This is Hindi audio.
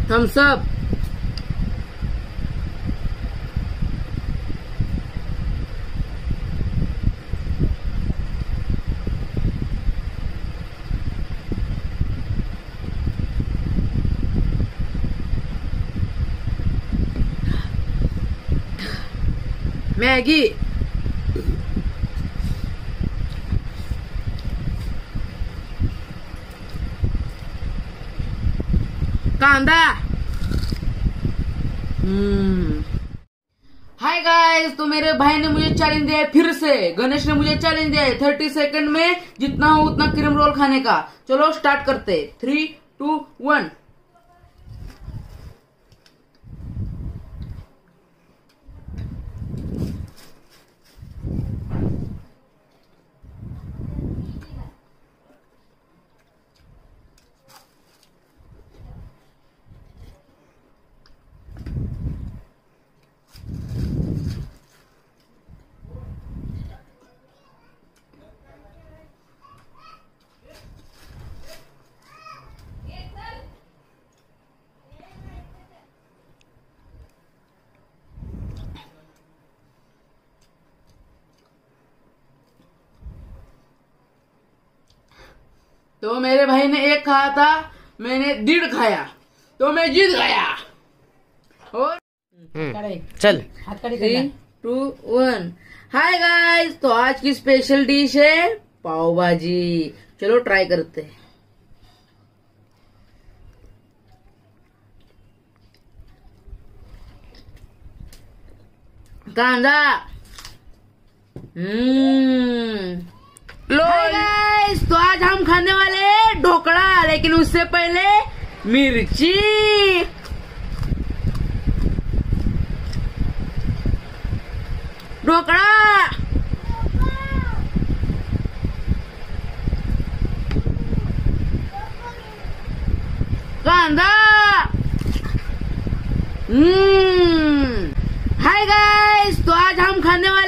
Thums up. मैगी। कांदा। हाय गाइस, तो मेरे भाई ने मुझे चैलेंज दिया है, फिर से गणेश ने मुझे चैलेंज दिया है 30 सेकंड में जितना हो उतना क्रीम रोल खाने का। चलो स्टार्ट करते। 3, 2, 1। तो मेरे भाई ने 1 खाया था, मैंने 1.5 खाया, तो मैं जीत गया। और चल 3, 2, 1। हाय गाइस, तो आज की स्पेशल डिश है पाव भाजी। चलो ट्राई करते हैं। कांदा। हाय गाइस, तो आज हम खाने वाले हैं ढोकड़ा, लेकिन उससे पहले मिर्ची। ढोकड़ा। कांदा। हाय गाइस, तो आज हम खाने वाले